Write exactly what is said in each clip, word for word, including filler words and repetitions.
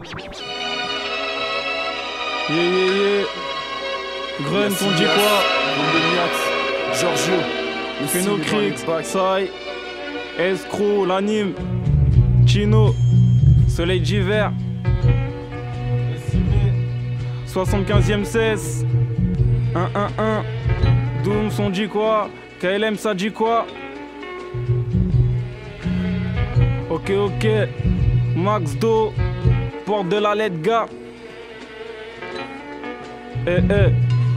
Yeah, yeah, yeah. Grun, on dit quoi? Giorgio, Phénocrix, Sai, Escroc, l'anime, Chino, Soleil d'hiver, soixante-quinzième seize, un un un, Dooms, on dit quoi? K L M, ça dit quoi? Ok, ok, Max Do, porte de la lettre gars. Eh, eh,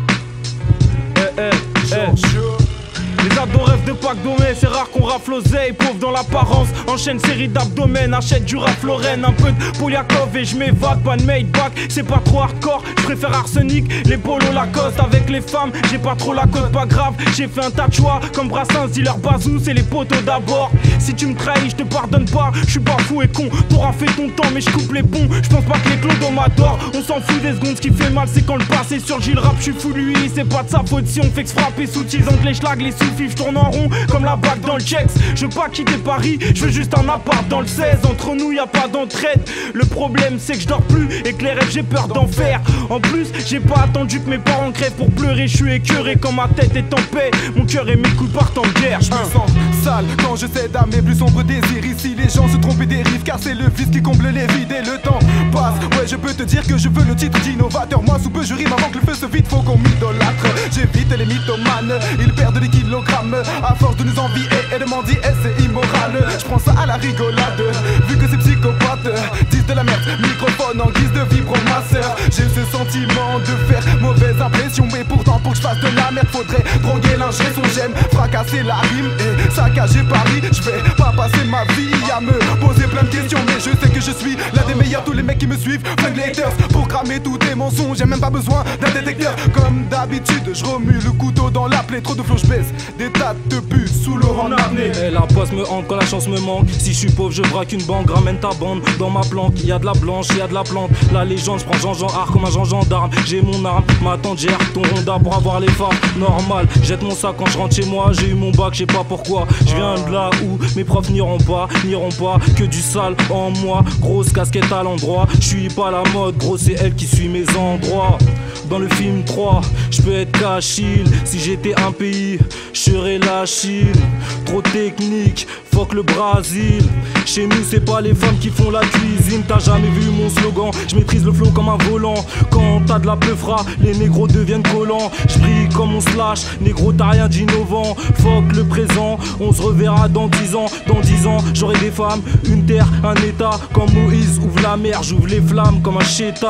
eh, eh, eh. Les ados rêvent de Pâques d'Omé, c'est rare qu'on rafle l'oseille, pauvre dans l'apparence. Enchaîne série d'abdomen, achète du raf Lorraine, un peu de Poliakov et je m'évade, pas de made back, c'est pas trop hardcore. Je préfère Arsenic, les polos Lacoste. Avec les femmes, j'ai pas trop la cote, pas grave. J'ai fait un tas de choix, comme Brassens, dealer Bazou, c'est les poteaux d'abord. Si tu me trahis, je te pardonne pas, je suis pas fou et con. T'auras fait ton temps, mais je coupe les ponts. Je pense pas que les clodos m'adorent. On s'en fout des secondes, ce qui fait mal, c'est quand le passé surgit le rap. Je suis fou, lui, c'est pas de sa faute si on fait que se frapper sous tisant que les schlags, les sous je tourne en rond comme la bague dans le checks. Je veux pas quitter Paris, je veux juste un appart dans le seize. Entre nous y a pas d'entraide. Le problème c'est que je dors plus et que les rêves j'ai peur d'en faire. En plus j'ai pas attendu que mes parents crèvent pour pleurer. Je suis écœuré quand ma tête est en paix. Mon cœur et mes coups partent en guerre. Je me sens sale quand je cède à mes plus sombres désirs. Ici les gens se trompent et dérivent, car c'est le vice qui comble les vides et le temps passe. Ouais, je peux te dire que je veux le titre d'innovateur. Moi sous peu je rime avant que le feu se vide. Faut qu'on m'idolâtre. J'évite les mythomanes, ils perdent des kilogrammes à force de nous envier et de mendier, et c'est immoral. Je prends ça à la rigolade, vu que ces psychopathes disent de la merde, microphone en guise de vibromasseur. J'ai ce sentiment de faire mauvaise impression, mais pourtant pour que je fasse de la merde faudrait droguer l'ingé son. J'aime fracasser la rime et saccager Paris. Je vais pas passer ma vie à me poser plein de questions, mais je sais que je suis l'un des meilleurs. Tous les mecs qui me suivent, flingue les haters pour cramer tous tes mensonges. J'ai même pas besoin d'un détecteur. Comme d'habitude, je remue le couteau dans la plaie. Trop de flots, je baisse des tas de pus sous l'eau en apnée. Eh, la poisse me hante quand la chance me manque. Si je suis pauvre, je braque une banque. Ramène ta bande dans ma planque. Y'a de la blanche, y'a de la plante. La légende, je prends Jean-Jean Art comme un Jean gendarme. J'ai mon arme, ma tante gère ton ronda pour avoir les femmes. Normal, jette mon sac quand je rentre chez moi. J'ai eu mon bac, je sais pas pourquoi. Je viens de là où mes profs n'iront pas, n'iront pas. Que du sale en moi. Grosse casquette à l'endroit. Je suis pas la mode, gros, c'est elle qui suit mes endroits. Dans le film trois, je peux être Cachille. Si j'étais un pays, je serais la Chine. Trop technique, fuck le Brésil. Chez nous c'est pas les femmes qui font la cuisine. T'as jamais vu mon slogan, je maîtrise le flow comme un volant. Quand t'as de la peufra, les négros deviennent collants. Je brille comme on slash, négro t'as rien d'innovant. Fuck le présent, on se reverra dans dix ans. Dans dix ans j'aurai des femmes, une terre, un état. Comme Moïse ouvre la mer, j'ouvre les flammes comme un chétan.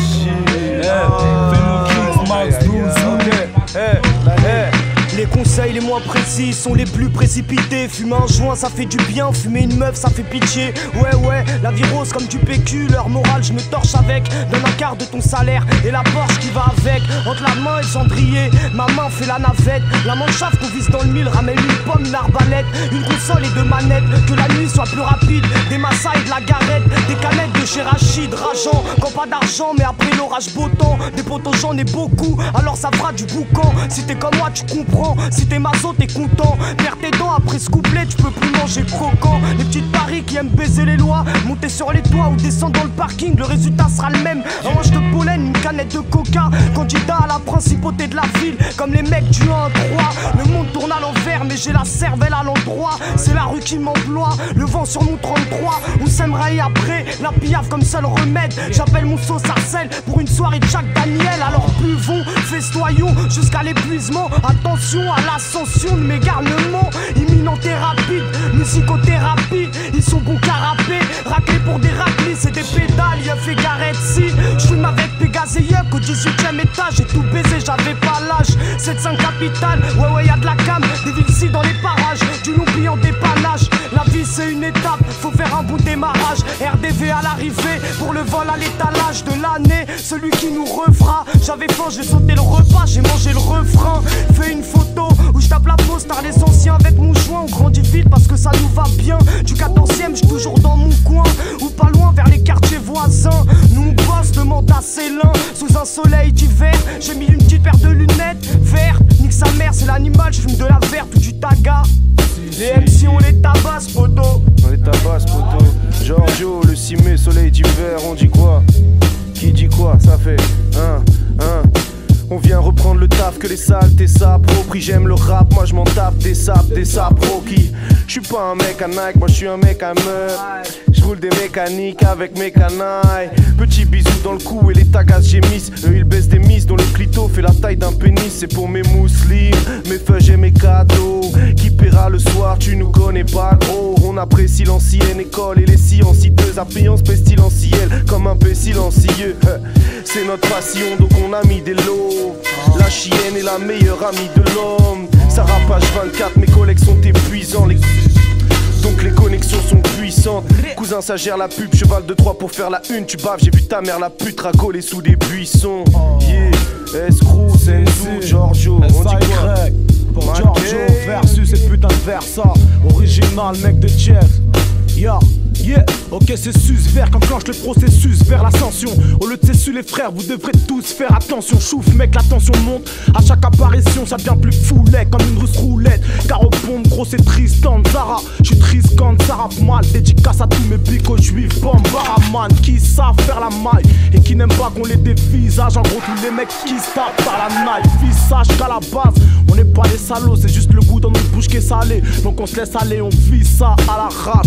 Les conseils les moins précis sont les plus précipités. Fumer un joint ça fait du bien, fumer une meuf ça fait pitié. Ouais ouais, la vie rose comme du P Q. Leur morale je me torche avec. Donne un quart de ton salaire et la Porsche qui va avec. Entre la main et le cendrier, ma main fait la navette. La manchave qu'on vise dans le mille, ramène une pomme, une arbalète, une console et deux manettes. Que la nuit soit plus rapide, des massas et de la garette. Des canettes de chez Rachid, rageant. Quand pas d'argent mais après l'orage beau temps. Des potos j'en ai beaucoup, alors ça fera du boucan. Si t'es comme moi tu comprends. Si t'es maso t'es content. Perds tes dents après ce couplet, tu peux plus manger croquant. Les petites paris qui aiment baiser les lois, monter sur les toits ou descendre dans le parking, le résultat sera le même. Un manche de pollen, une canette de coca. Candidat à la principauté de la ville, comme les mecs du un trois. Le monde tourne à l'envers mais j'ai la cervelle à l'endroit. C'est la rue qui m'emploie, le vent sur mon trente-trois. On s'aimerait après, la piaffe comme seul remède. J'appelle mon sauce à sel pour une soirée de Jack Daniel. Alors buvons, festoyons jusqu'à l'épuisement. Attention à l'ascension de mes garnements. Imminente et rapide, musicothérapie. Ils sont bons qu'à rapper, raclés pour des raclis. C'est des pédales, y'a fait garette si. J'fume avec Pégase et Yuck au dix-huitième étage. J'ai tout baisé, j'avais pas l'âge. sept cinq capitales, ouais ouais y'a de la cam. Des villes ci dans les parages, du long en dépannage. La vie c'est une étape, faut faire un bout de démarrage. R D V à l'arrivée, pour le vol à l'étalage de l'année. Celui qui nous refera, j'avais faim, j'ai sauté le repas, j'ai mangé le refrain. Fais une photo où je tape la pause, tard les anciens avec mon joint. On grandit vite parce que ça nous va bien. Du quatorzième, j'suis toujours dans mon coin, ou pas loin vers les quartiers voisins. Nous on bosse, demande à Célin. Sous un soleil d'hiver, j'ai mis une petite paire de lunettes vertes. Nique sa mère, c'est l'animal, j'fume de la verte ou du taga. Les M C on les tabasse, poto. On les tabasse, poto. Giorgio, le six mai, soleil d'hiver, on dit quoi? que les saletés s'approprient. J'aime le rap, moi je m'en tape des sapes, des saproquis. J'suis pas un mec à Nike, moi j'suis un mec à meuf. J'roule des mécaniques avec mes canailles. Petit bisou dans le cou et les tagas gémissent. Eux ils baissent des miss dont le clito fait la taille d'un pénis. C'est pour mes mousselines, mes feuilles et mes cadeaux. Qui paiera le soir, tu nous connais pas gros. On apprécie l'ancienne école et les silencieuses appliances pestilentielles comme un peu silencieux. C'est notre passion donc on a mis des lots. La chienne est la meilleure amie de l'homme. Ça rapage vingt-quatre, mes collègues sont épuisants. Les... Donc les connexions sont puissantes. Cousin ça gère la pub, cheval de Troie pour faire la une. Tu baves, j'ai vu ta mère la pute racoler sous des buissons. Yeah, Escrew, Senzu, Giorgio, on dit quoi? Pour Giorgio versus cette putain de Versa. Original mec de Jeff. Yeah, yeah, ok c'est sus vert qu'enclenche le processus vers l'ascension. Au lieu de cessu les frères, vous devrez tous faire attention. Chouf mec, la tension monte, à chaque apparition ça devient plus foulet comme une russe roulette. Car au pompe gros c'est Tristan Zara. J'suis triscante, ça rappe mal, dédicace à tous mes bicos juifs. Bambaraman, qui savent faire la maille et qui n'aiment pas qu'on les dévisage. En gros tous les mecs qui se tapent par la knife. Visage qu'à la base, on n'est pas des salauds, c'est juste le goût dans notre bouche qui est salé. Donc on se laisse aller, on vit ça à la rage.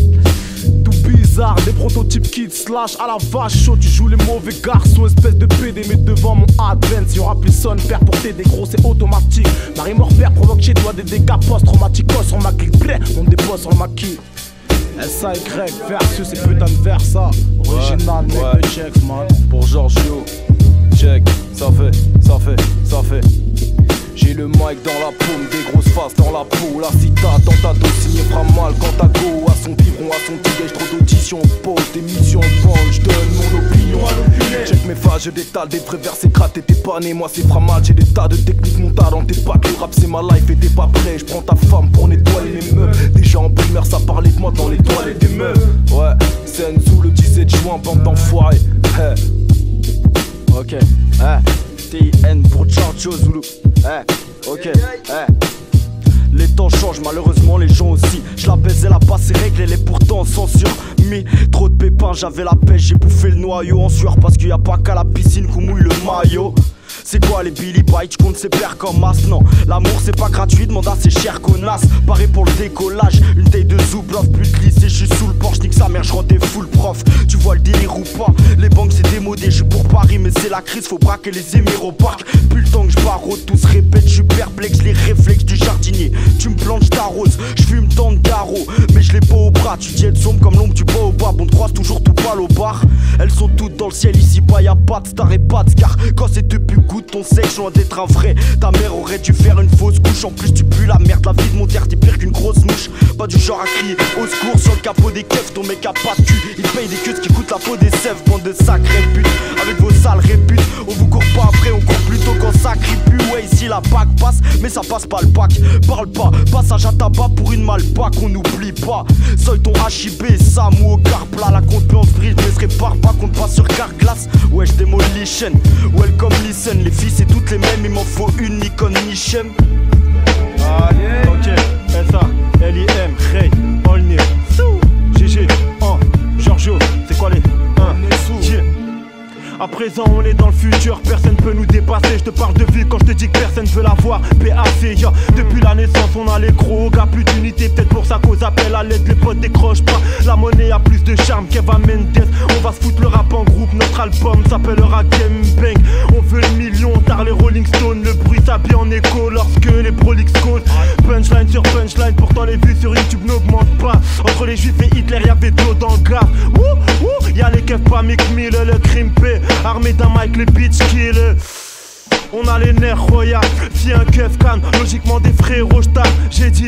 Tout bizarre, des prototypes qui te slash à la vache chaud. Tu joues les mauvais garçons, espèce de P D. Mais devant mon advance, y'aura plus son père pour t'aider, gros c'est automatique. Marie Morpère provoque chez toi des dégâts post-traumatiques sur ma clique, blé, on dépose sur le maquis. S A Y versus ces putains de Versa. Original mec ouais. De checks man. Pour Giorgio, check, ça fait, ça fait, ça fait. J'ai le mic dans la paume, des grosses faces dans la peau. La cita dans ta dos, signé fera mal quand ta go. À son biberon, à son tigage, trop d'audition. Pose des missions de bande, j'donne mon opinion à l'oculé. Check mes phases, je détale des vrais versets grattés. T'es pas né, moi c'est fera mal. J'ai des tas de techniques montées dans tes packs. Le rap c'est ma life et t'es pas prêt. J'prends ta femme pour nettoyer les meufs. Déjà en primaire, ça parlait de moi dans les toilettes des meufs. Ouais, Senzu le dix-sept juin, bande d'enfoirés. Hey. Ok, hey. T I N pour Giorgio Zulu. Eh, ok, eh. Les temps changent, malheureusement les gens aussi. Je la baise, elle a passé règle, elle est pourtant sans surmis. Trop de pépins, j'avais la pêche, j'ai bouffé le noyau en sueur. Parce qu'il y a pas qu'à la piscine qu'on mouille le maillot. C'est quoi les Billy Bites, j'compte ses pères comme masse. Non, l'amour c'est pas gratuit, demande assez cher connasse. Pareil pour le décollage, une taille de zoublof. Plus de lycée, j'suis sous le porche, nique sa mère, j'rentre des full prof. Tu vois le délire ou pas, les banques c'est démodé. J'suis pour Paris mais c'est la crise, faut braquer les émirs au parc. Plus le temps que j'barre, tous répètent, j'suis perplexe. Les réflexes du jardinier, tu me plantes, j't'arrose. J'fume tant de carreaux, mais j'l'ai pas au bras. Tu dis elles sombre comme l'ombre du baobab. On te croise toujours tout pâle au bar. Elles sont toutes dans le ciel, ici bas y'a pas de star et pas de car. Quand c'est depuis goût ton sexe, loin d'être un vrai. Ta mère aurait dû faire une fausse couche. En plus tu pues la merde, la vie de mon terre t'es pire qu'une grosse mouche. Pas du genre à crier au secours sur le capot des keufs. Ton mec a pas de cul, il paye des queues qui coûtent la peau des sèvres. Bande de sacrées putes, avec vos sales réputes. On vous court pas après, on court plutôt quand ça crie plus. Ouais ici la bac passe, mais ça passe pas le bac. Parle pas, passage à tabac pour une malpac. On n'oublie pas, seuil ton H I B, Sam ou au car plat. La contenance brille, mais se répare pas qu'on passe sur Carglass. Ouais j'démolition, welcome listen. Les filles c'est toutes les mêmes, il m'en faut une Nikon Nichem. Ah yeah. Ok, S A, L I M, Ray, Olnir, G G, un, Giorgio, c'est quoi les un, yeah. À présent on est dans le futur, personne peut nous dépasser. Je te parle de vie quand je te dis que personne veut la voir. P A C, yeah. Depuis la naissance on a les gros gars, plus d'unité. Peut-être pour ça qu'on appelle à l'aide, les potes décrochent pas. La monnaie a plus de charme qu'Eva Mendes. On va se foutre le rap en groupe, notre album s'appellera Game Bang. On veut le million, tard les Rolling Stones. Le bruit s'habille en écho lorsque les prolix causent. Punchline sur punchline, pourtant les vues sur YouTube n'augmentent pas. Entre les juifs et Hitler y'a de l'eau dans le gaz. Ouh, ouh, y'a les keufs pas Mick Mill, le crimpé. Armé d'un mic, les bitch kill. On a les nerfs royaux, si un keuf canne, logiquement des frérots j'tape. J'ai dit,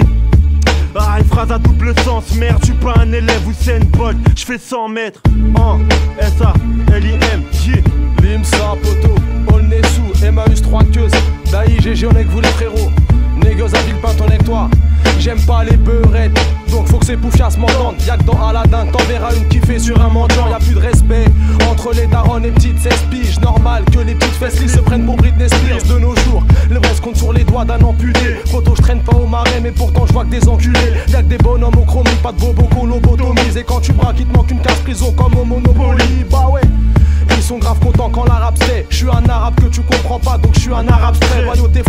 ah une phrase à double sens, merde, j'suis pas un élève ou c'est une botte. J'fais cent mètres, en S A, L I M, yeah. Limsa, poto, Olnesou, Emmaüs, trois queues. Daï, G G, on est que vous les frérots. Négoce à Villepinte, on est que toi. J'aime pas les beurettes, donc faut que ces poufias m'entendent. Y'a que dans Aladdin, t'en verras une qui fait sur un mendiant. Y'a plus de respect entre les darons et petites seize piges. Normal que les petites fesses lisses se prennent pour Britney Spears. De nos jours, le vrai se compte sur les doigts d'un amputé. Photo, je traîne pas au marais, mais pourtant je vois que des enculés. Y'a que des bonhommes au chromie, pas de bobos qu'on lobotomise. Et quand tu braques, il te manque une case prison comme au Monopoly. Bah ouais. Ils sont grave contents quand l'arabe sait. Je suis un arabe que tu comprends pas, donc je suis un arabe stray. Royauté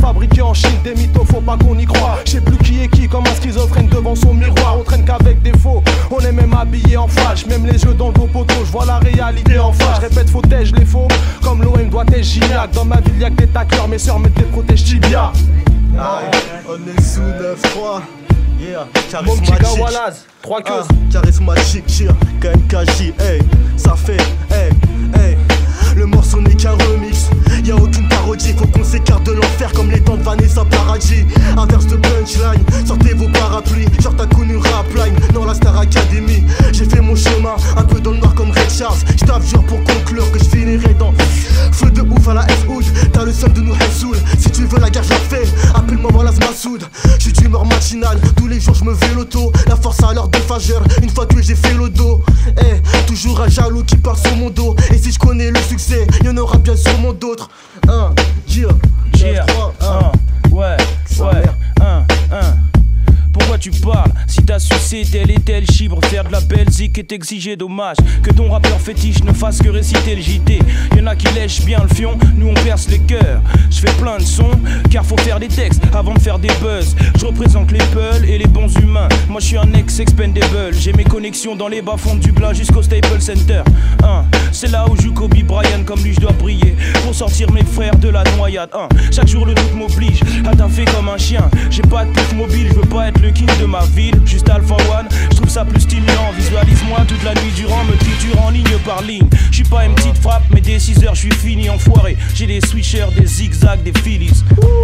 machine, des mythos, faut pas qu'on y croit. Je sais plus qui est qui, comme un schizophrène devant son miroir. On traîne qu'avec des faux, on est même habillé en flash. Même les yeux dans le beau poteau, je vois la réalité en face. Je répète, faut tège les faux, comme l'O M doit tège Gignac. Dans ma ville y'a que des tacleurs, mes sœurs mettent des protèges tibia. On est sous neuf trois. Yeah, Mon petit gars Walaz, trois queues. Ah, charismatique, cheer, K M K J, hey, ça fait, hey, hey. Le morceau n'est qu'un remix, y'a aucune parodie. Faut qu'on s'écarte de l'enfer comme les temps de Vanessa Paradis. Inverse de punchline, sortez vos parapluies. Genre t'as connu Rapline dans la Star Academy. J'ai fait mon chemin, un peu dans le noir comme Red Charles. J't'assure pour conclure que je finirai dans feu de ouf à la F-Hood. T'as le seum de nous Hessoul. Si tu veux la guerre, je la fais, appelle-moi Wallace Massoud. J'suis d'humeur matinale, tous les jours j'me vais l'auto. La force à l'heure de Fageur, une fois que j'ai fait le dos. Eh, hey, toujours un jaloux qui parle sur mon dos. Et si je connais le succès, y'en aura bien sûrement d'autres. Un, Gia, Gia, un, ouais, ouais, un, un. Pourquoi tu parles si t'as sucé tel et tel chibre? Faire de la Belgique est exigé, dommage que ton rappeur fétiche ne fasse que réciter le J T. Y'en a qui lèchent bien le fion, nous on perce les cœurs. Je fais plein de sons, car faut faire des textes avant de faire des buzz. Je représente les peuls et les bons humains. Moi je suis un ex-expendable. J'ai mes connexions dans les bas-fonds du Dublin jusqu'au Staples Center. Hein, c'est là où joue Kobe Bryant, comme lui je dois briller pour sortir mes frères de la noyade. Hein, chaque jour le doute m'oblige à taffer comme un chien. J'ai pas de pif mobile, je veux pas être le king de ma ville, juste Alpha One, je trouve ça plus stimulant. Visualise-moi toute la nuit durant, me triture en ligne par ligne. Je suis pas une petite frappe, mais dès six heures je suis fini enfoiré. J'ai des switchers, des zigzags, des Phillies.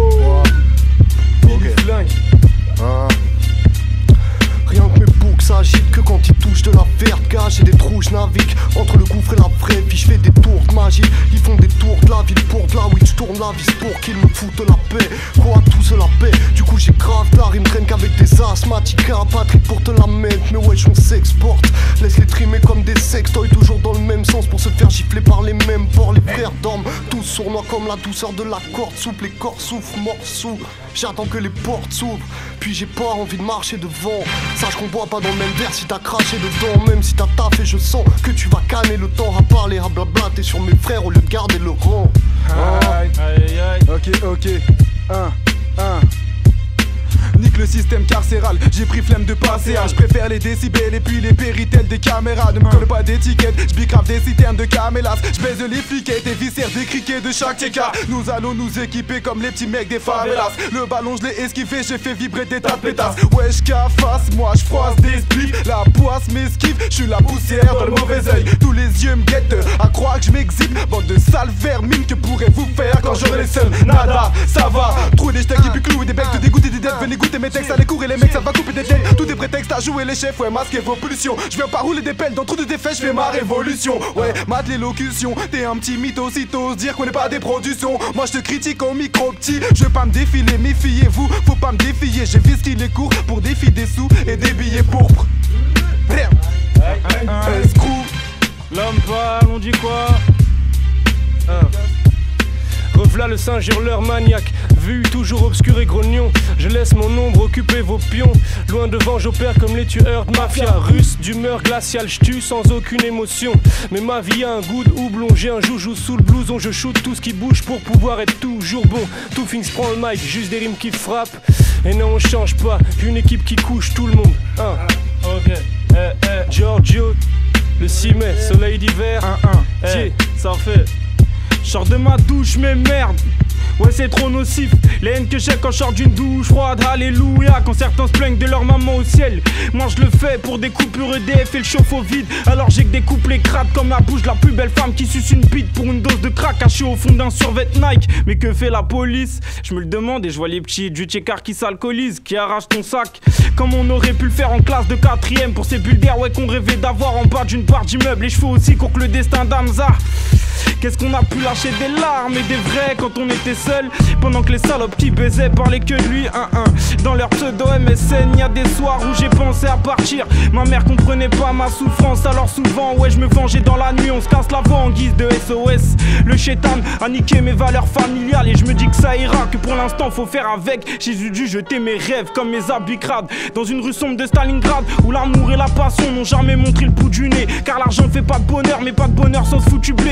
Ok. Ah. Rien que mes boucs s'agitent que quand ils touchent de la verte gage et des trous, je navigue entre le gouffre et la vraie vie. Je fais des tours de magie, ils font des tours de la ville pour de la weed. Je tourne la vis pour qu'ils me foutent la paix. Quoi, tous la paix. Du coup j'ai grave d'art, ils me traînent qu'avec des asthmatiques. Un Patrick pour te la mettre, mais wesh on s'exporte. Laisse les trimer comme des sextoys, toujours dans le même sens pour se faire gifler par les mêmes porcs. Les frères dorment tous sournois comme la douceur de la corde souple. Les corps souffrent, morts sous. J'attends que les portes s'ouvrent, puis j'ai pas envie de marcher devant. Sache qu'on boit pas dans le même verre si t'as craché dedans. Même si t'as taffé, je sens que tu vas canner le temps à parler, à blabla. T'es sur mes frères au lieu de garder le rang. Aïe, aïe, aïe. Ok, ok. Un, un. Nique le système carcéral, j'ai pris flemme de passer. Je préfère les décibels et puis les péritels des caméras. Ne me colle pas d'étiquette, je bicrave des citernes de camélas. Je baise les fliquettes et viscères des criquets de chaque T K. Nous allons nous équiper comme les petits mecs des favelas. Le ballon je l'ai esquivé, j'ai fait vibrer des tas de pétasses. Wesh qu'à face, moi je froisse des spliffs. La poisse m'esquive, je suis la poussière dans le mauvais oeil. Tous les yeux me guettent, à croire que je m'exhibe. Bande de sales vermines, que pourrez-vous faire quand j'aurai les seuls? Nada, ça va. Trouver des steaks et puis clouer des becs, te dégoûter des dettes. Venez goûter mes textes, allez courir les mecs, ça va couper des têtes. Tout est prétexte à jouer les chefs, ouais, masquer vos pulsions. Je viens pas rouler des pelles, dans trop de défaites, je fais ma révolution. Ouais, mate l'élocution, t'es un petit mytho, aussitôt se dire qu'on est pas des productions. Moi je te critique au micro petit, je veux pas me défiler, méfiez-vous, faut pas me défier. J'ai vu ce qu'il est court pour défier des sous et des billets pourpres. Escrew. L'homme pâle, on dit quoi? Un. Rev'là le singe hurleur maniaque, vu toujours obscur et grognon. Je laisse mon ombre occuper vos pions. Loin devant j'opère comme les tueurs de mafia russe, d'humeur glaciale, j'tue sans aucune émotion. Mais ma vie a un goût de houblon, j'ai un joujou sous le blouson. Je shoot tout ce qui bouge pour pouvoir être toujours bon. Tout Things prend le mic, juste des rimes qui frappent. Et non on change pas, une équipe qui couche tout le monde. Un. Ok, eh, eh. Giorgio, le six mai, soleil d'hiver. Un, un, eh. Ça fait. Sors de ma douche, mais merde. Ouais, c'est trop nocif. Les haines que j'ai quand je sors d'une douche froide, alléluia. Quand certains se plaignent de leur maman au ciel, moi je le fais pour des coupures E D F et le chauffe au vide. Alors j'ai que des couplets crades comme la bouche de la plus belle femme qui suce une bite pour une dose de crack cachée au fond d'un survêt Nike. Mais que fait la police? Je me le demande et je vois les petits du tchékar qui s'alcoolisent, qui arrachent ton sac. Comme on aurait pu le faire en classe de quatrième pour ces bulles d'air, ouais, qu'on rêvait d'avoir en bas d'une part d'immeuble. Les cheveux aussi courent que le destin d'Hamza. Qu'est-ce qu'on a pu lâcher des larmes et des vrais quand on était seul, pendant que les salopes qui baisaient parlaient que de lui. Un un. Dans leur pseudo M S N, y'a des soirs où j'ai pensé à partir. Ma mère comprenait pas ma souffrance, alors souvent ouais je me vengeais dans la nuit. On se casse la voix en guise de S O S. Le chétan a niqué mes valeurs familiales et je me dis que ça ira, que pour l'instant faut faire avec. J'ai dû jeter mes rêves comme mes habits crades dans une rue sombre de Stalingrad où l'amour et la passion n'ont jamais montré le bout du nez. Car l'argent fait pas de bonheur, mais pas de bonheur sans se foutu blé. Toujours les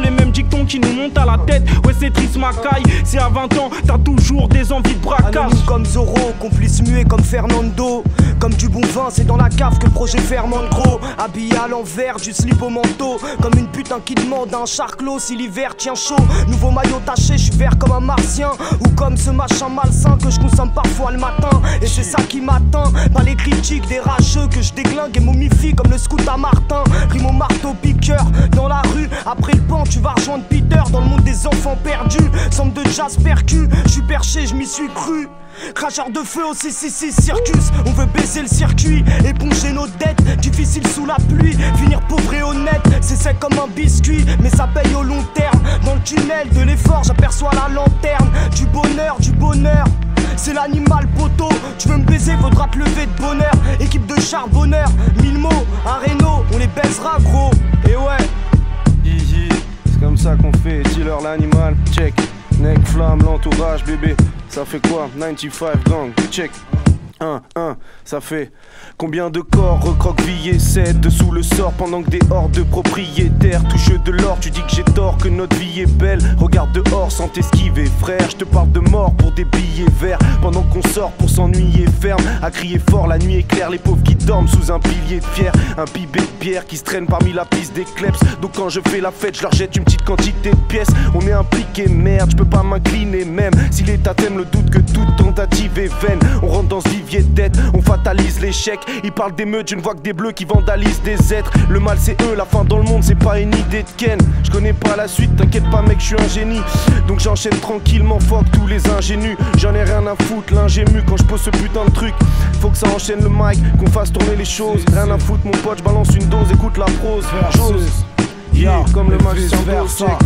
les mêmes dictons qui nous montent à la tête. Ouais, c'est triste ma caille, si à vingt ans t'as toujours des envies de braquage. Anonyme comme Zorro, complice muet comme Fernando. Comme du bon vin, c'est dans la cave que le projet fermente gros. Habillé à l'envers, du slip au manteau. Comme une putain qui demande un charclos si l'hiver tient chaud. Nouveau maillot taché, je suis vert comme un martien. Ou comme ce machin malsain que je consomme parfois le matin. Et c'est ça qui m'atteint, pas les critiques des rageux que je déglingue et momifie comme le scout à Martin. Rime au marteau piqueur dans la rue. Après le pan, tu vas rejoindre Peter dans le monde des enfants perdus. Somme de jazz percu, je suis perché, je m'y suis cru. Cracheur de feu au six six six Circus. On veut baisser le circuit, éponger nos dettes. Difficile sous la pluie, finir pauvre et honnête. C'est sec comme un biscuit, mais ça paye au long terme. Dans le tunnel de l'effort, j'aperçois la lanterne. Du bonheur, du bonheur, c'est l'animal poteau. Tu veux me baiser, faudra te lever de bonheur. Équipe de charbonneurs, mille mots, un Renault, on les baisera gros. Et ouais, Hihi, c'est comme ça qu'on fait, dealer l'animal, check. Neck, flamme, l'entourage, bébé. Ça fait quoi? quatre-vingt-quinze gang, check. un, un, ça fait combien de corps recroquevillés cèdent dessous le sort pendant que des hordes de propriétaires touchent de l'or. Tu dis que j'ai tort, que notre vie est belle. Regarde dehors sans t'esquiver, frère. Je te parle de mort pour des billets verts pendant qu'on sort pour s'ennuyer ferme. À crier fort, la nuit est claire, les pauvres qui dorment sous un pilier de pierre. Un pibé de bière qui se traîne parmi la piste des kleps. Donc quand je fais la fête, je leur jette une petite quantité de pièces. On est impliqué, merde, je peux pas m'incliner même si l'état t'aime le doute que toute tentative est vaine. On rentre dans ce vivier de dette, on fatalise l'échec. Ils parlent d'émeutes, je ne vois que des bleus qui vandalisent des êtres. Le mal c'est eux, la fin dans le monde c'est pas une idée de Ken. Je connais pas la suite, t'inquiète pas mec, je suis un génie. Donc j'enchaîne tranquillement, fuck tous les ingénus. J'en ai rien à foutre, l'ingému quand je pose ce putain de truc. Faut que ça enchaîne le mic, qu'on fasse tourner les choses. Rien à foutre mon pote, je balance une dose, écoute la prose. Chose, yeah, comme le match sans dose, check.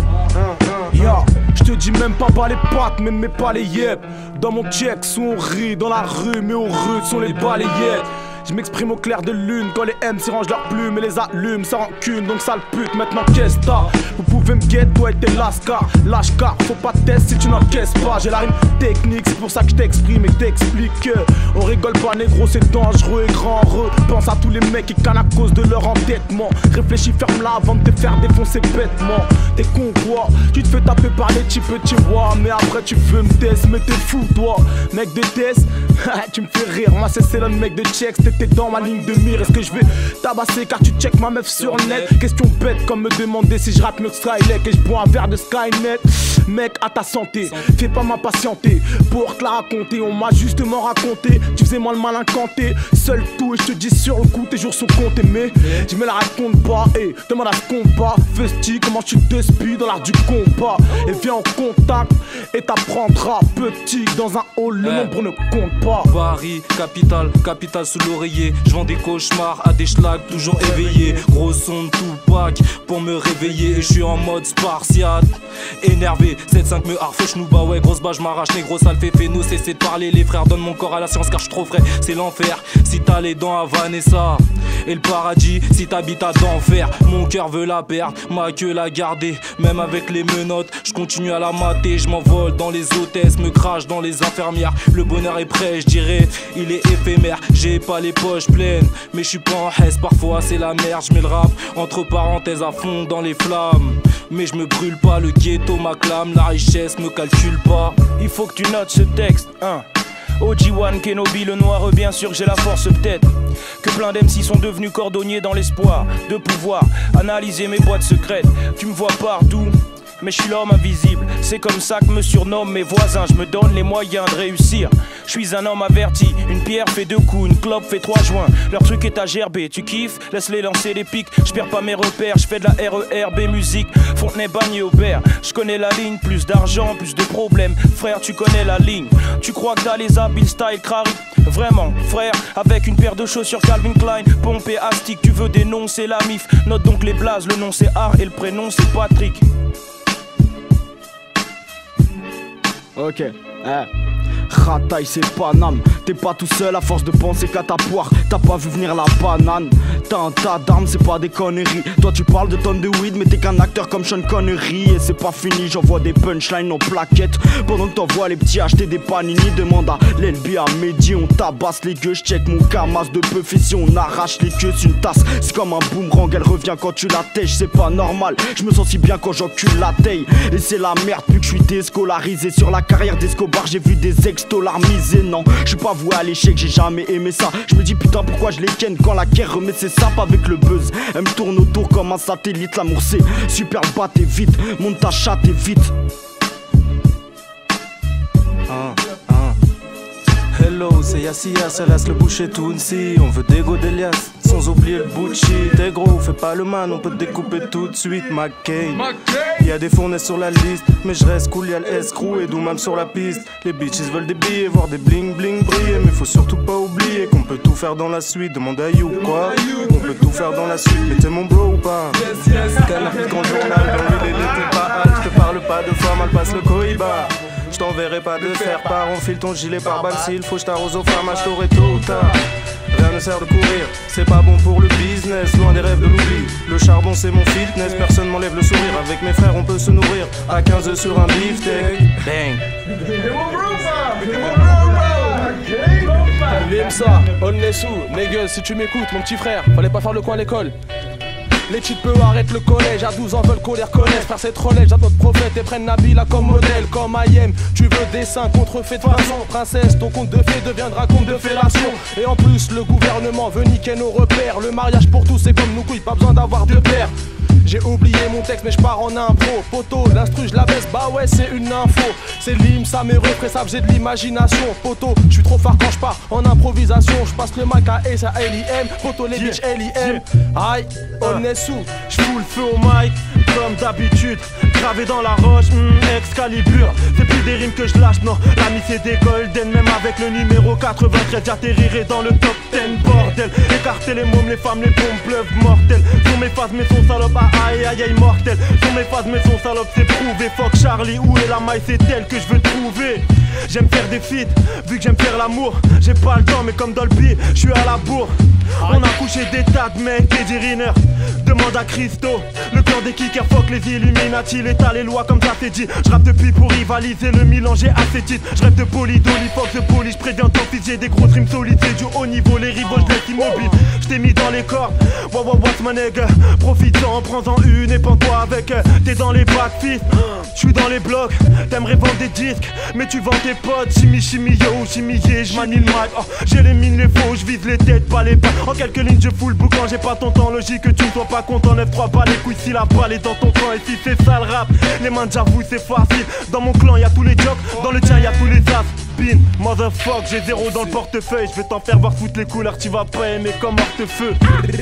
Ya, je te dis même pas bas les pattes, mais ne mets pas les yep. Dans mon check, sous on rit, dans la rue, mais au rude sont les balayettes. Je m'exprime au clair de lune, quand les M s'y rangent leurs plumes et les allument sans rancune, donc sale pute, maintenant qu'est-ce t'as? Vous pouvez me guetter, toi et tes lascars. Lâche car, faut pas de test si tu n'encaisses pas. J'ai la rime technique, c'est pour ça que je t'exprime et que t'explique que on rigole pas négro, c'est dangereux et grand heureux. Pense à tous les mecs qui cannent à cause de leur entêtement. Réfléchis, ferme-la avant de te faire défoncer bêtement. T'es con quoi? Tu te fais taper par les petits petits rois, mais après tu veux me test, mais t'es fou toi. Mec de test, tu me fais rire, moi c'est le mec de checks. T'es dans ma ligne de mire, est-ce que je vais tabasser car tu check ma meuf sur net? Question bête comme me demander si je rappe mieux que Skylake et je bois un verre de Skynet. Mec à ta santé, fais pas m'impatienter pour te la raconter, on m'a justement raconté. Tu faisais moi le malin canté, seul tout et je te dis sur le coup tes jours sont comptés. Mais je me la raconte pas et demande à ce combat. Festi comment tu te spies dans l'art du combat. Et viens en contact et t'apprendras petit dans un hall le nombre ne compte pas. Paris, capitale, capitale sous l'oreiller. Je vends des cauchemars à des schlags toujours éveillés. Gros son de Tupac pour me réveiller. Et je suis en mode spartiate, énervé. sept cinq me harfouche nous bah ouais grosse bas je m'arrache négro ça le fait fait nous cesser de parler les frères. Donne mon corps à la science car je suis trop frais. C'est l'enfer si t'as les dents à Vanessa. Et le paradis si t'habites à d'enfer. Mon cœur veut la perdre, ma queue la garder. Même avec les menottes, je continue à la mater. Je m'envole dans les hôtesses, me crache dans les infirmières. Le bonheur est prêt, je dirais, il est éphémère. J'ai pas les poches pleines, mais je suis pas en hesse. Parfois c'est la merde, je mets le rap entre parenthèses à fond dans les flammes. Mais je me brûle pas, le ghetto m'acclame. La richesse me calcule pas. Il faut que tu notes ce texte, hein. O G un, Kenobi, le noir, bien sûr que j'ai la force peut-être. Que plein d'M C sont devenus cordonniers dans l'espoir de pouvoir analyser mes boîtes secrètes. Tu me vois partout, mais je suis l'homme invisible. C'est comme ça que me surnomment mes voisins. Je me donne les moyens de réussir. Je suis un homme averti. Une pierre fait deux coups, une clope fait trois joints. Leur truc est à gerber, tu kiffes? Laisse-les lancer les pics. Je perds pas mes repères, je fais de la R E R B musique. Fontenay, Bagné, Aubert. Je connais la ligne, plus d'argent, plus de problèmes. Frère, tu connais la ligne. Tu crois que t'as les habiles style Crary? Vraiment, frère, avec une paire de chaussures Calvin Klein, pompé astic, tu veux dénoncer la mif. Note donc les blazes, le nom c'est Art et le prénom c'est Patrick. Ok, ah. Rataille c'est Paname. T'es pas tout seul à force de penser qu'à ta poire. T'as pas vu venir la banane. T'as un tas d'armes, c'est pas des conneries. Toi tu parles de tonnes de weed mais t'es qu'un acteur comme Sean Connery. Et c'est pas fini, j'envoie des punchlines en plaquettes pendant que t'envoies les petits acheter des panini. Demande à l'L B, à Mehdi, on tabasse les gueux. J'check mon camas de peu fait si on arrache les queues. C'est une tasse, c'est comme un boomerang, elle revient quand tu la tèches. C'est pas normal, je me sens si bien quand j'encule la taille. Et c'est la merde, plus que je suis déscolarisé. Sur la carrière d'Escobar, j'ai vu des ex-dollars misés. Non, je suis pas voué à l'échec, j'ai jamais aimé ça. Je me dis putain pourquoi je les ken quand la guerre remet ses sapes avec le buzz. Elle me tourne autour comme un satellite, l'amour c'est super, batte et vite, monte ta chatte et vite. Ah, ah. Hello, c'est Yassia, c'est reste le boucher Tounsi. On veut des go d'Elias, sans oublier le bout de shit. T'es gros, fais pas le man, on peut te découper tout de suite, McCain. Y'a des fournaises sur la liste, mais je reste cool, y'a l'escrew et d'où même sur la piste. Les bitches veulent des billets, voir des bling bling briller. Mais faut surtout pas oublier qu'on peut tout faire dans la suite. Demande à You, quoi. On peut tout faire dans la suite, mais t'es mon bro ou pas? Canard plus grand journal, dans l'île et t'es pas hâte. Je te parle pas de fois, mal passe le cohiba. Je t'enverrai pas de faire part, on file ton gilet par balle. S'il faut, je t'arrose au fromage, je t'aurai tôt ou tard. Rien ne sert de courir, c'est pas bon pour le business, loin des rêves de l'oubli. Le charbon c'est mon fitness, personne m'enlève le sourire. Avec mes frères on peut se nourrir, à quinze œufs sur un beefsteak. Bang. Limsa, Onnesu, Negus, si tu m'écoutes mon petit frère, fallait pas faire le coin à l'école. Les cheats peu arrêtent le collège, à douze ans veulent qu'on les reconnaisse. Faire cette relève, j'attends notre prophète et prennent Nabila comme modèle. Comme I M, tu veux dessin, contrefait de façon. Princesse, ton conte de fées deviendra conte de fellation. Et en plus, le gouvernement veut niquer nos repères. Le mariage pour tous, c'est comme nous couilles, pas besoin d'avoir deux pères. J'ai oublié mon texte mais je pars en impro. Poto, l'instru je la baisse, bah ouais c'est une info. C'est l'hymne, ça mes refrains savent j'ai de l'imagination. Poto, je suis trop fort quand je pars en improvisation. Je passe le mic à S à L I M. Poto les bitches L I M. Aïe, on est sous. Je fous le feu au mic, comme d'habitude. Gravé dans la roche, mm, Excalibur. C'est plus des rimes que je lâche, non. L'ami c'est des golden, même avec le numéro quatre-vingt-treize. J'atterrirai dans le top dix, bordel. Écartez les mômes, les femmes, les bombes pleuvent mortelles. Sur mes phases, mais son salope, ah, aïe aïe aïe mortel. Sur mes phases, mais son salope, c'est prouvé. Fuck Charlie, où est la maille, c'est elle que je veux trouver. J'aime faire des feats, vu que j'aime faire l'amour. J'ai pas le temps, mais comme Dolby, je suis à la bourre. On a couché des tas de mecs et des riners. Demande à Christo, le clan des kickers, fuck les Illuminati. L'état, les lois, comme ça c'est dit. Je rappe depuis pour rivaliser, le Milan, j'ai assez titre. Je rêve de poli, d'oli, fuck de poli. Je préviens ton fils, j'ai des grosses rimes solides. C'est du haut niveau, les rivaux, je laisse immobile. Je t'ai mis dans les cordes, wow wow what's my nigga. Profite-en, prends-en une et pends-toi avec. T'es dans les bacs, fils, j'suis dans les blocs. T'aimerais vendre des disques, mais tu vends tes potes. Chimie, chimie, yo, chimie, j'manie le mic. Oh, j'ai les mines, les faux, j'vise les têtes, pas les pas. En quelques lignes, je fous le boucan, j'ai pas ton temps. Logique que tu ne sois pas content. neuf trois pas les couilles si la balle est dans ton camp. Et si c'est ça le rap, les mains j'avoue c'est facile. Dans mon clan y'a tous les jokes, dans le tien y'a tous les as. Bin, motherfuck, j'ai zéro dans le portefeuille. Je vais t'en faire voir foutre les couleurs, tu vas pas aimer comme hortefeux.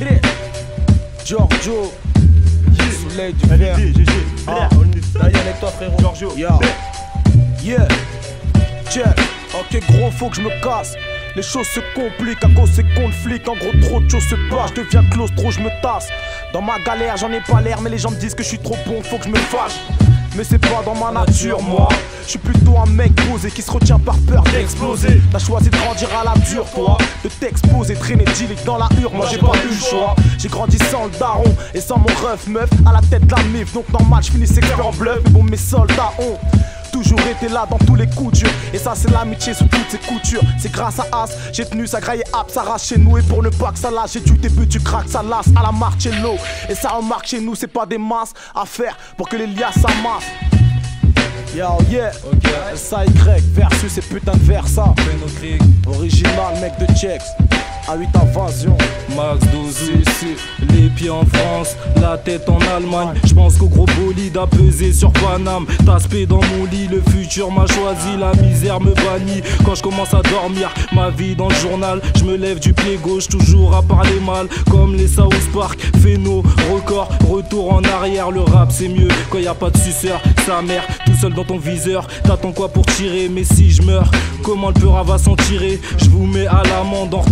Giorgio, soleil du verre. G G, ah, D'ailleurs avec toi frérot. Giorgio, yeah. Yeah, check. Ok gros, faut que je me casse. Les choses se compliquent à cause c'est qu'on le flic. En gros trop de choses se passent, je deviens close, trop je me tasse. Dans ma galère j'en ai pas l'air, mais les gens me disent que je suis trop bon, faut que je me fâche. Mais c'est pas dans ma nature moi. Je suis plutôt un mec posé qui se retient par peur d'exploser. T'as choisi de grandir à la dure toi, de t'exposer, traîner d'ilic dans la hure. Moi j'ai pas eu le choix. J'ai grandi sans le daron et sans mon ref meuf à la tête de la mif. Donc normal je finis expert en bluff. Mais bon mes soldats ont toujours été là dans tous les coups durs. Et ça c'est l'amitié sous toutes ses coutures. C'est grâce à As, j'ai tenu ça graille ap, ça rage chez nous. Et pour ne pas que ça lâche, j'ai du début du crack, ça lasse à la Marcello. Et ça remarque chez nous, c'est pas des masses à faire pour que les liasses s'amassent. Yo yeah, okay. S A Y versus ces putains de Versa. Original mec de Chex. A huit invasion. Max douze, les pieds en France, la tête en Allemagne. J'pense qu'au gros bolide a pesé sur Paname. Taspé dans mon lit, le futur m'a choisi. La misère me bannit quand je commence à dormir. Ma vie dans le journal, je me lève du pied gauche, toujours à parler mal. Comme les South Park, Phéno, record, retour en arrière. Le rap c'est mieux quand y a pas de suceur. Sa mère, tout seul dans ton viseur. T'attends quoi pour tirer? Mais si je meurs, comment le peurave va s'en tirer? Je vous mets à l'amende en retard à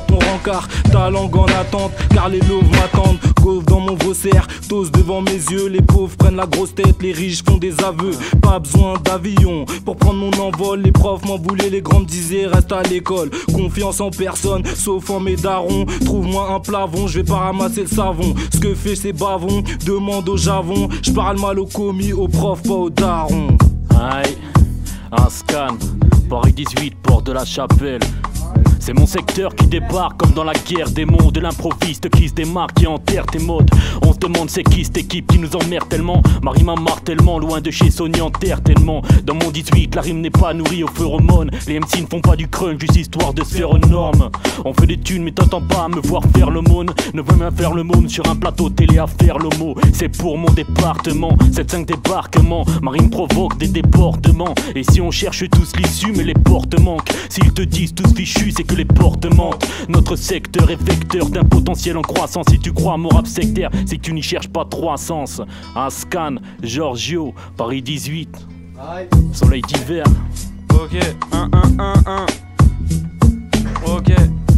ton rencard, ta langue en attente, car les louves m'attendent. Gauve dans mon vaussaire, tous devant mes yeux. Les pauvres prennent la grosse tête, les riches font des aveux. Pas besoin d'avion pour prendre mon envol. Les profs m'en voulaient, les grands me disaient reste à l'école. Confiance en personne, sauf en mes darons. Trouve-moi un plavon, je vais pas ramasser le savon. Ce que fait ces bavons, demande au javon. Je parle mal aux commis, aux profs, pas aux darons. Aïe, un scan, Paris dix-huit, porte de la Chapelle. C'est mon secteur qui débarque comme dans la guerre des mondes. De l'improviste qui se démarque, qui enterre tes modes. On se demande c'est qui cette équipe qui nous emmerde tellement. Ma rime marre tellement, loin de chez Sony enterre tellement. Dans mon dix-huit, la rime n'est pas nourrie aux phéromones. Les M C ne font pas du crunch, juste histoire de se faire une norme. On fait des thunes mais t'entends pas me voir faire l'aumône. Ne veux même faire le môme sur un plateau télé à faire l'homo. C'est pour mon département, sept cinq débarquements. Ma rime provoque des déportements. Et si on cherche tous l'issue mais les portes manquent. S'ils te disent tous fichus c'est que les portes mentent. Notre secteur est vecteur d'un potentiel en croissance. Si tu crois à mon rap sectaire, c'est que tu n'y cherches pas trois sens. Un scan, Giorgio, Paris dix-huit, soleil d'hiver. Ok, un, un, un, un. Ok.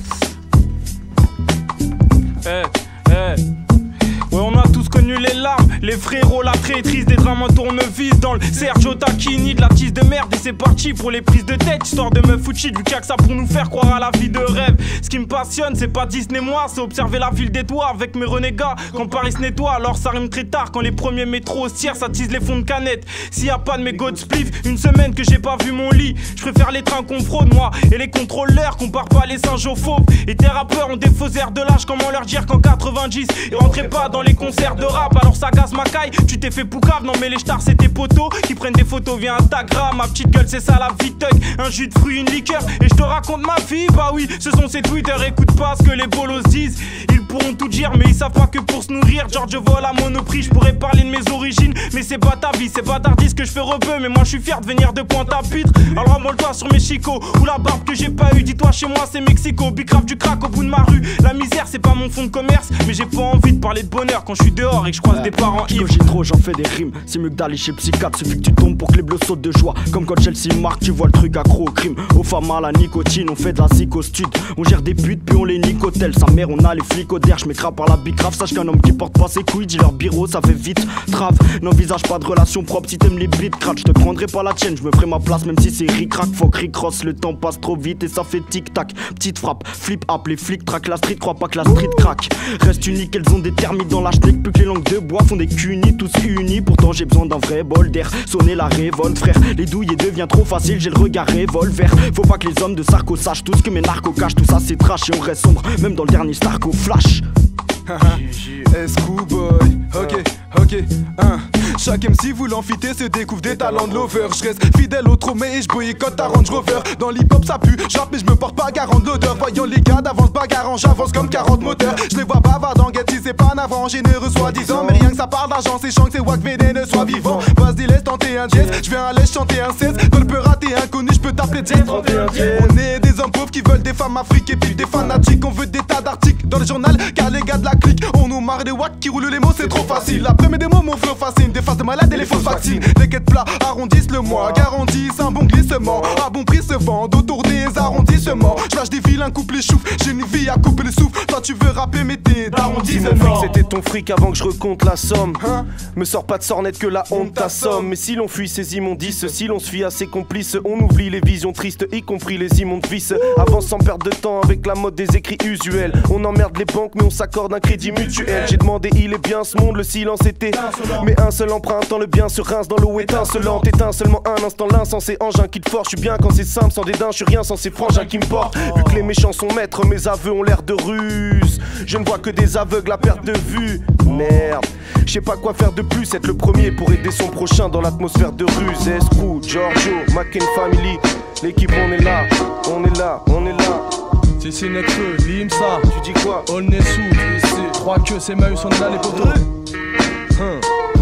Eh, eh. Ouais, on a tous connu les larmes, les frérots, la traîtrise des drames en tournevis dans le Sergio Tacchini de la tisse de merde. Et c'est parti pour les prises de tête, histoire de me foutre shit, vu qu'il y a que ça pour nous faire croire à la vie de rêve. Ce qui me passionne, c'est pas Disney moi, c'est observer la ville des toits avec mes renégats. Quand Paris se nettoie, alors ça rime très tard. Quand les premiers métros se tirent, ça tease les fonds de canettes. S'il y a pas de mégots de spliff, une semaine que j'ai pas vu mon lit. Je préfère les trains qu'on fraude, moi, et les contrôleurs, compare pas les singes aux fauves. Et tes rappeurs ont des faux airs de l'âge, comment leur dire qu'en quatre-vingt-dix, ils rentraient pas dans les concerts de rap, alors ça gaze ma caille. Tu t'es fait poucave, non mais les stars c'est tes potos qui prennent des photos via Instagram. Ma petite gueule c'est ça la vie thug, un jus de fruits, une liqueur. Et je te raconte ma vie, bah oui, ce sont ces Twitter. Écoute pas ce que les bolos disent, ils pourront tout dire mais ils savent pas que pour se nourrir. George je vole à Monoprix, je pourrais parler de mes origines. Mais c'est pas ta vie, c'est pas tardis que je fais rebeu. Mais moi je suis fier de venir de Pointe-à-Pitre. Alors remballe-toi sur mes chicots, ou la barbe que j'ai pas eu. Dis-toi chez moi c'est Mexico, big rap du crack au bout de ma rue. La misère c'est pas mon fond de commerce, mais j'ai pas envie de parler de bonheur quand je suis dehors et que je croise des parents ivres. J'ai trop, j'en fais des rimes, c'est mieux que d'aller chez psychiatre. Suffit que tu tombes pour que les bleus sautent de joie. Comme quand Chelsea marque, tu vois le truc accro au crime. Aux femmes à la nicotine, on fait de la psychostude. On gère des putes puis on les nicotelle. Sa mère, on a les flics au derrière, je m'écrase par la bicrave. Sache qu'un homme qui porte pas ses couilles, dit leur bureau, ça fait vite. Trave, n'envisage pas de relation propre si t'aimes les bites crack. Je te prendrai pas la tienne, je me ferai ma place même si c'est ric-rac. Faut cric-cross, le temps passe trop vite et ça fait tic-tac. Petite frappe, flip up, les flics traquent la street, crois pas que la street crack. Reste unique, elles ont des termites dans la schneck, plus que les langues de bois font des cunis, tous unis. Pourtant j'ai besoin d'un vrai bol d'air, sonner la révolte frère. Les douilles devient trop facile, j'ai le regard revolver. Faut pas que les hommes de Sarko sachent tout ce que mes narcos cachent. Tout ça c'est trash et on reste sombre, même dans le dernier Starco Flash. S-Coup-Boy, ok, ok, hein. Chaque M C voulant fitter se découvre des talents de lover. Je reste fidèle au trône et je boycotte ta Range Rover. Dans l'hip-hop ça pue, j'rappe mais je me porte pas garant de l'odeur. Voyons les gars d'avance bagarrant, j'avance comme quarante moteurs. Je les vois bavardant, get si c'est pas navrant, généreux soi-disant. Mais rien que ça parle d'argent, c'est chiant que c'est wack vénéneux, sois vivant. Vas-y laisse tenter un jazz, je viens à l'aise chanter un seize. Quand peut rater inconnu, je peux t'appeler Jet. On est des hommes pauvres qui veulent des femmes afriques et puis des fanatiques. On veut des tas d'articles dans le journal, car les gars de la clique, on nous marre des wacks qui roulent les mots, c'est trop facile. Après mes démos, mon flow fascine, des faces de malades et les fausses vaccines. Les quêtes plats arrondissent le mois, garantissent un bon glissement. À bon prix se vendent autour des arrondissements. Je lâche des vilains, coupe les choufs, j'ai une vie à couper le souffle. Toi tu veux rapper mais t'es d'arrondissement. Mon fric c'était ton fric avant que je recompte la somme, hein? Me sors pas de sornette que la honte t'assomme. Mais si l'on fuit ces immondices, si l'on se fie à ses complices, on oublie les visions tristes, y compris les immondes vices. Avance sans perdre de temps avec la mode des écrits usuels. On emmerde les banques mais on s'accorde un crédit mutuel. J'ai demandé il est bien ce monde, le silence était mais un seul empruntant, le bien se rince dans l'eau étincelante. Éteins seulement un instant l'insensé engin qui te force. Je suis bien quand c'est simple, sans dédain, je suis rien sans ces frangins qui me portent. Vu que les méchants sont maîtres, mes aveux ont l'air de ruse. Je ne vois que des aveugles à perte de vue. Merde, je sais pas quoi faire de plus, être le premier pour aider son prochain dans l'atmosphère de ruse. Escrew, Giorgio, McCain Family, l'équipe on est là, on est là, on est là. Si c'est Nekfeu, Limsa, tu dis quoi? On est sous, trois queues, c'est Maïs, on est là les potos. Hum.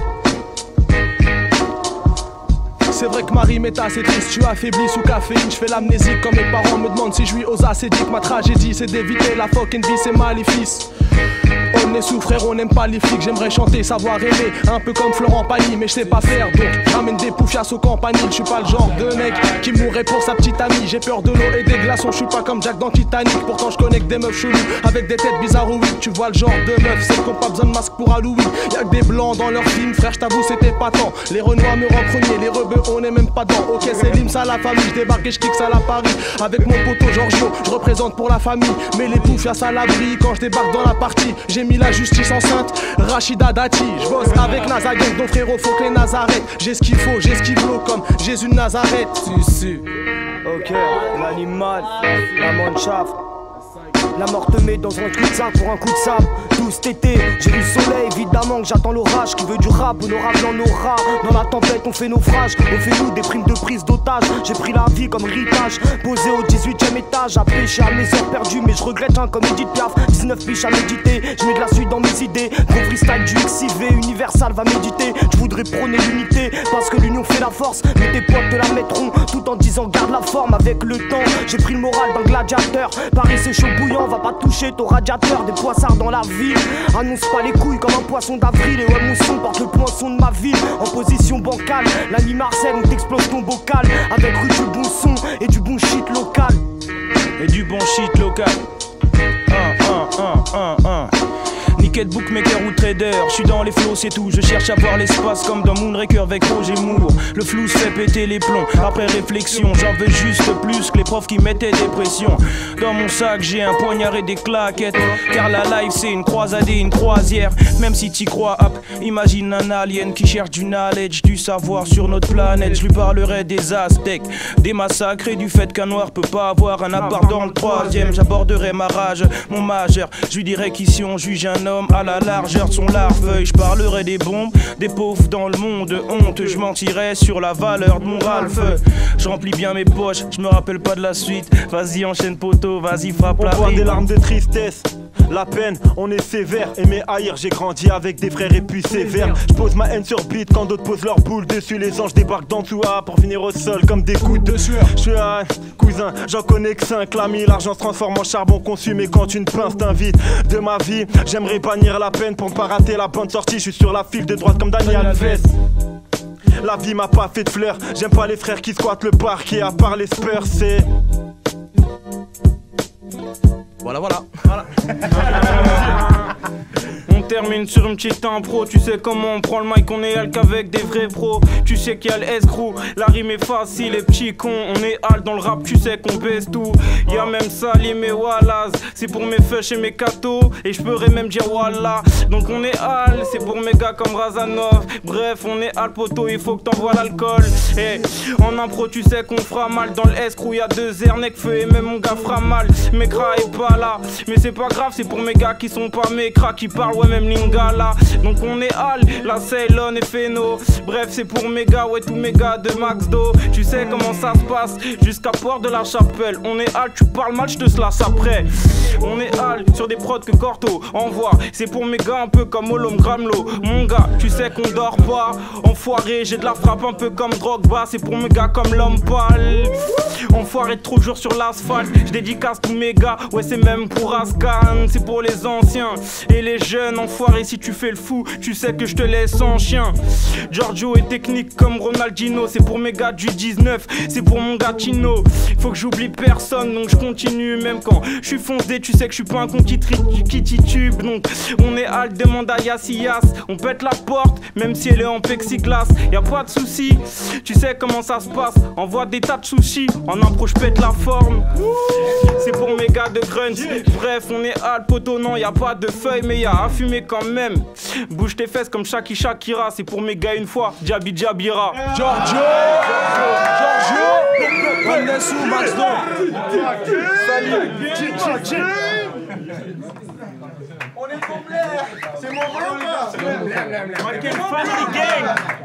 C'est vrai que ma rime est assez triste, tu affaiblis sous caféine, je fais l'amnésique quand mes parents me demandent si je suis aux acédiques. Ma tragédie c'est d'éviter la fucking vie, c'est maléfice. On Nessou, frère, on n'aime pas les flics. J'aimerais chanter, savoir aimer, un peu comme Florent Pagny, mais je sais pas faire. Donc ramène des poufias au campanile. Je suis pas le genre de mec qui mourrait pour sa petite amie. J'ai peur de l'eau et des glaçons. Je suis pas comme Jack dans Titanic. Pourtant je connecte des meufs cheloues avec des têtes bizarroïdes. Tu vois le genre de meuf, c'est qu'on pas besoin de masque pour Halloween. Y'a que des blancs dans leurs films, frère, je t'avoue c'était pas tant. Les Renois me rendent premier, les rebeux on est même pas dans. Ok c'est l'hymne à la famille, je débarque et je kick ça à la Paris. Avec mon poteau Giorgio, je représente pour la famille. Mais les poufias à l'abri quand je débarque dans la partie. J'ai mis la justice enceinte, Rachida Dati. Je bosse avec Nazagan, donc frérot faut que les Nazareth. J'ai ce qu'il faut, j'esquive l'eau comme Jésus de Nazareth. Si si. Ok, l'animal, la manchaft. La mort te met dans un coup de sac pour un coup de sable. Tout cet été, j'ai vu le soleil, évidemment que j'attends l'orage. Qui veut du rap, honorable en aura. Dans la tempête, on fait naufrage. On fait nous des primes de prise d'otage. J'ai pris la vie comme héritage. Posé au dix-huitième étage, à pêcher à mes heures perdues. Mais je regrette, hein, comme Edith Piaf. dix-neuf piches à méditer. Je mets de la suite dans mes idées. Gros freestyle du X I V, Universal va méditer. Je voudrais prôner l'unité, parce que l'union fait la force. Mais tes potes te la mettront, tout en disant garde la forme. Avec le temps, j'ai pris le moral d'un gladiateur. Paris c'est chaud bouillant, va pas toucher ton radiateur. Des poissards dans la ville, annonce pas les couilles comme un poisson d'avril. Et ouais mon son porte le poinçon de ma ville. En position bancale, l'ami Marcel, on t'explose ton bocal. Avec rue du bon son et du bon shit local. Et du bon shit local. un, un, un, un, un. Nickel bookmaker ou trader, je suis dans les flots c'est tout. Je cherche à voir l'espace comme dans Moonraker avec Roger Moore. Le flou se fait péter les plombs, après réflexion j'en veux juste plus que les profs qui mettaient des pressions. Dans mon sac j'ai un poignard et des claquettes, car la life c'est une croisade et une croisière. Même si t'y crois, hop, imagine un alien qui cherche du knowledge, du savoir sur notre planète. Je lui parlerai des Aztèques, des massacres et du fait qu'un noir peut pas avoir un appart dans le troisième. J'aborderai ma rage, mon majeur, je lui dirai qu'ici on juge un homme à la largeur de son larveuil. Je parlerai des bombes, des pauvres dans le monde. Honte, je mentirai sur la valeur de mon Ralph. Je remplis bien mes poches, je me rappelle pas de la suite. Vas-y enchaîne poteau, vas-y frappe la rime. On voit des larmes de tristesse, la peine, on est sévère. Aimé haïr, j'ai grandi avec des frères et puis sévères. Je pose ma haine sur beat quand d'autres posent leur boule dessus. Les anges débarquent dans tout A pour finir au sol comme des coups de sueur. Je suis un cousin, j'en connais que cinq. L'ami, l'argent se transforme en charbon consumé quand une pince t'invite. De ma vie, j'aimerais bannir la peine pour ne pas rater la bonne sortie. Je suis sur la file de droite comme Daniel Alves. La vie m'a pas fait de fleurs, j'aime pas les frères qui squattent le parquet. À part les Spurs, c'est... Voilà, voilà. Voilà. On termine sur une petite impro. Tu sais comment on prend le mic, on est halk avec des vrais pros. Tu sais qu'il y a le escroc, la rime est facile, les petits cons. On est halk dans le rap, tu sais qu'on baisse tout. Y'a même Salim et Wallace, c'est pour mes feuches et mes cathos. Et je pourrais même dire Wallah. Donc on est halk, c'est pour mes gars comme Razanov. Bref, on est halk poto, il faut que t'envoies l'alcool. Et en impro, tu sais qu'on fera mal. Dans le escroc, y'a deux airs, feu et même mon gars fera mal. Mes cras est pas là, mais c'est pas grave, c'est pour mes gars qui sont pas mes cras qui parlent, ouais même Lingala. Donc on est Al, la Ceylon et Feno. Bref c'est pour mes gars, ouais tous mes gars de Max Do. Tu sais comment ça se passe, jusqu'à Port de la Chapelle. On est Al, tu parles mal, je te slash après. On est Al, sur des prods que Corto envoie. C'est pour mes gars un peu comme Olom Gramlo. Mon gars, tu sais qu'on dort pas. Enfoiré, j'ai de la frappe un peu comme Drogba. C'est pour mes gars comme l'homme pâle. Enfoiré trop jours sur l'asphalte. Je dédicace tous mes gars, ouais c'est même pour Ascan. C'est pour les anciens et les jeunes. Enfoiré si tu fais le fou, tu sais que je te laisse en chien. Giorgio est technique comme Ronaldinho. C'est pour mes gars du dix-neuf, c'est pour mon gars Chino. Faut que j'oublie personne donc je continue. Même quand je suis foncé, tu sais que je suis pas un con qui, qui titube. Donc on est Al, demande à Yassias. On pète la porte même si elle est en plexiglas. Y'a pas de soucis, tu sais comment ça se passe. Envoie des tas de sushis, en impro je pète la forme. C'est pour mes gars de grunge. Bref on est Al poto, non y'a pas de feuilles mais y'a à fumer quand même. Bouge tes fesses comme Shaki Shakira. C'est pour mes gars une fois, Djabi Djabira. Giorgio, Giorgio, Nessou, Max Do. Salut. On est complet. C'est mon vrai ou pas? Quelle family gang.